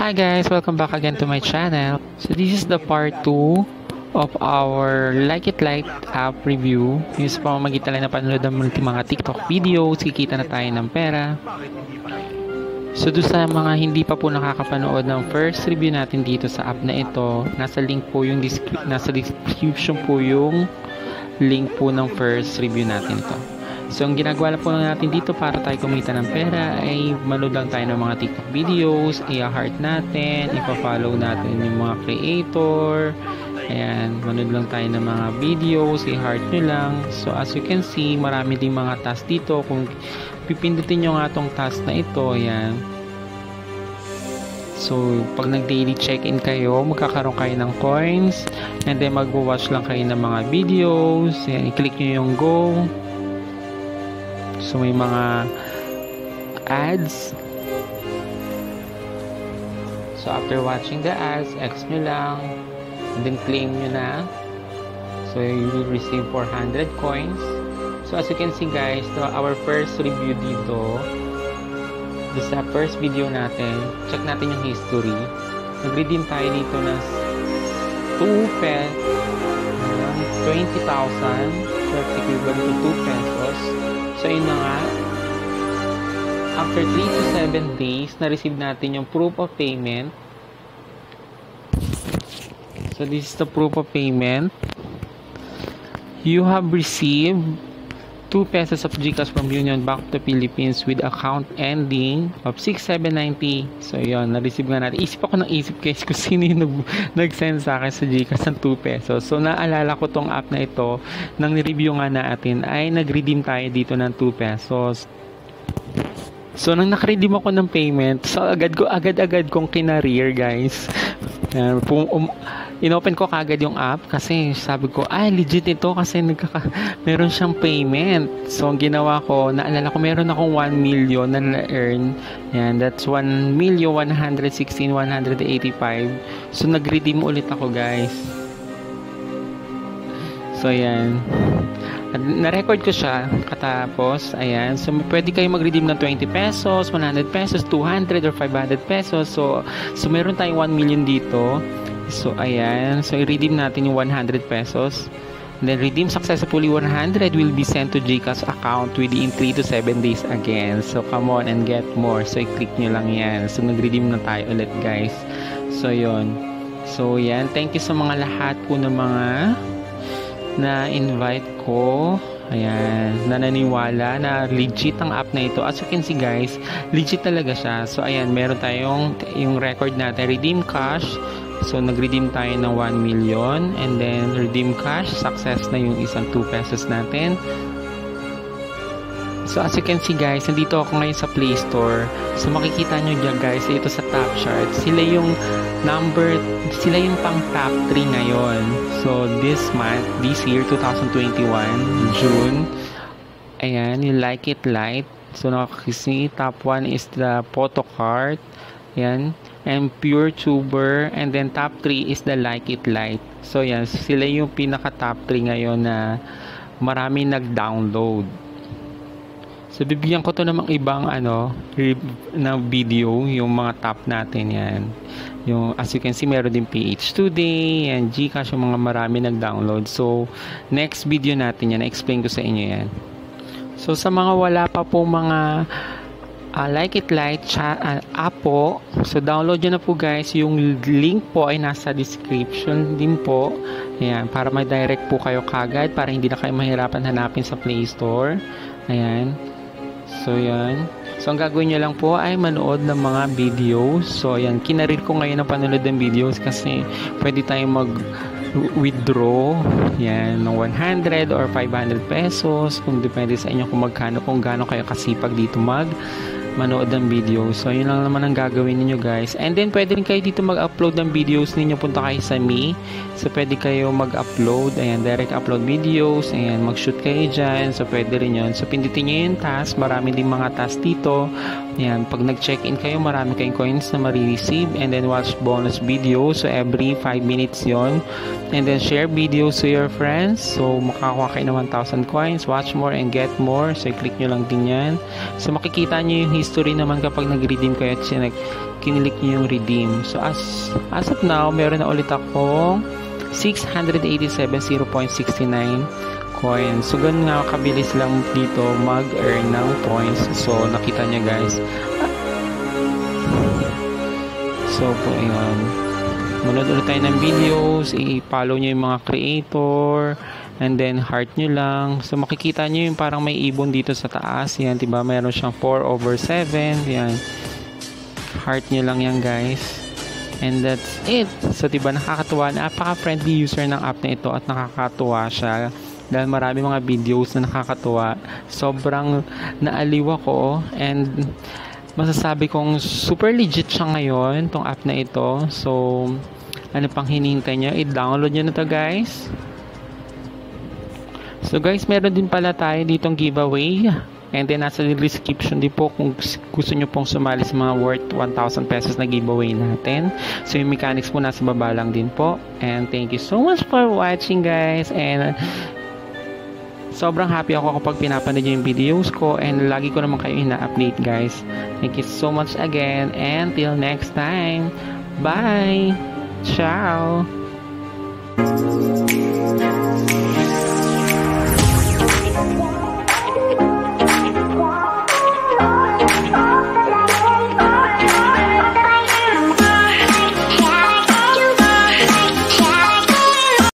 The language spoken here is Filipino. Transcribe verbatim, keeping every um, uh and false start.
Hi guys, welcome back again to my channel. So this is the part two of our Like It Light app review. Yung sa pamamagitan lang na panonood ng mga TikTok videos, kikita na tayo ng pera. So doon sa mga hindi pa po nakakapanood ng first review natin dito sa app na ito, nasa link po yung nasa description po yung link po ng first review natin ito. So, ang ginagawa lang po natin dito para tayo kumita ng pera ay manood lang tayo ng mga TikTok videos, i-heart natin, ipa-follow natin yung mga creator. Ayan, manood lang tayo ng mga videos, i-heart nyo lang. So, as you can see, marami ding mga task dito. Kung pipindutin nyo nga itong task na ito, ayan. So, pag nag-daily check-in kayo, magkakaroon kayo ng coins. And then, mag-watch lang kayo ng mga videos. Ayan, i-click nyo yung go. So, may mga ads. So, after watching the ads, X nyo lang. And then, claim nyo na. So, you will receive four hundred coins. So, as you can see guys, to our first review dito, this sa first video natin, check natin yung history. Nag-redeem tayo dito ng two pesos, twenty thousand. So, it's equivalent to two pesos. So, yun na nga. After three to seven days, na-receive natin yung proof of payment. So, this is the proof of payment. You have received two pesos of GCash from Union Bank to Philippines with account ending of six seven nine zero. So, yun. Na-receive nga natin. Isip ako ng isip guys kung sino yung nag-send sa akin sa GCash ng two pesos. So, naalala ko tong app na ito. Nang review nga natin ay nag-redeem tayo dito ng two pesos. So, nang naka-redeem ako ng payment, so agad ko, agad-agad kong kinareer guys. Uh, um, inopen ko kagad yung app kasi sabi ko, ay legit ito kasi nagkaka meron siyang payment. So, ang ginawa ko, naalala ko meron akong one million na na-earn. Yan, that's one million one hundred sixteen thousand one hundred eighty-five. So, nag-redeem ulit ako guys. So, yan. Na-record ko siya katapos, ayan. So, pwede kayo mag-redeem ng twenty pesos, one hundred pesos, two hundred or five hundred pesos. So, so meron tayong one million dito. So, ayan. So, i-redeem natin yung one hundred pesos. And then, redeem successfully one hundred will be sent to GCash account within three to seven days again. So, come on and get more. So, i-click nyo lang yan. So, nag-redeem na tayo ulit, guys. So, yon. So, yan. Thank you sa mga lahat po ng mga na-invite ko. Ayan. Na naniwala na legit ang app na ito. As you can see, guys, legit talaga siya. So, ayan. Meron tayong yung record natin. Redeem cash. So, nag-redeem tayo ng one million and then redeem cash. Success na yung isang two pesos natin. So, as you can see guys, nandito ako ngayon sa Play Store. So, makikita nyo dyan guys, ito sa top chart. Sila yung number, sila yung pang top three ngayon. So, this month, this year, twenty twenty-one, June. Ayan, yung Like It Light. So, nakakisi, top one is the Photocart. Ayan. And Pure Tuber, and then top three is the Like It Light. So yan, sila yung pinaka top three ngayon na marami nag-download. So bibigyan ko to namang ibang ano na video, yung mga top natin yan. Yung as you can see, meron din P H Today and GCash, yung mga marami nag-download. So next video natin yan, na-explain ko sa inyo yan. So sa mga wala pa po mga Uh, Like It Light chat, uh, app po. So, download nyo na po guys. Yung link po ay nasa description din po. Ayan, para may direct po kayo kagad. Para hindi na kayo mahirapan hanapin sa Play Store. Ayan. So, yan. So, ang gagawin nyo lang po ay manood ng mga videos. So, ayan. Kinarir ko ngayon ang panonood ng videos kasi pwede tayong mag withdraw yan ng one hundred or five hundred pesos. Kung depende sa inyo kung magkano, kung gaano kayo kasipag dito mag manood ng video. So, yun lang naman ang gagawin niyo guys. And then, pwede rin kayo dito mag-upload ng videos ninyo. Punta kayo sa Me. So, pwede kayo mag-upload. Ayan, direct upload videos. Ayan, mag-shoot kayo dyan. So, pwede rin yun. So, pindutin nyo yung task. Marami din mga task dito. Yan, pag nag-check-in kayo, marami kayong coins na marireceive, and then watch bonus videos. So every five minutes yon, and then share videos to your friends. So makakuha kayo ng one thousand coins. Watch more and get more. So i-click nyo lang din yan. So makikita nyo yung history naman kapag nag-redeem kayo at sinag kinilik nyo yung redeem. So as as of now, meron na ulit akong six hundred eighty-seven zero point six nine coins. So ganun nga kabilis lang dito mag-earn ng points. So nakita nyo guys. So po ayun, manood ulit tayo ng videos, i-follow nyo yung mga creator, and then heart nyo lang. So makikita nyo yung parang may ibon dito sa taas. Yan, diba? Meron siyang four over seven. Yan, heart nyo lang yan guys, and that's it. So diba, nakakatuwa, napaka-friendly user ng app na ito at nakakatuwa siya dahil marami mga videos na nakakatuwa. Sobrang naaliw ako, and masasabi kong super legit siya ngayon, tong app na ito. So ano pang hinihintay nyo? I-download nyo na to guys. So guys, meron din pala tayo ditong giveaway. And then nasa description din po kung gusto nyo pong sumali sa mga worth one thousand pesos na giveaway natin. So yung mechanics po nasa baba lang din po. And thank you so much for watching guys. And sobrang happy ako kapag pinapanood nyo yung videos ko. And lagi ko naman kayo ina-update guys. Thank you so much again. And till next time. Bye! Ciao!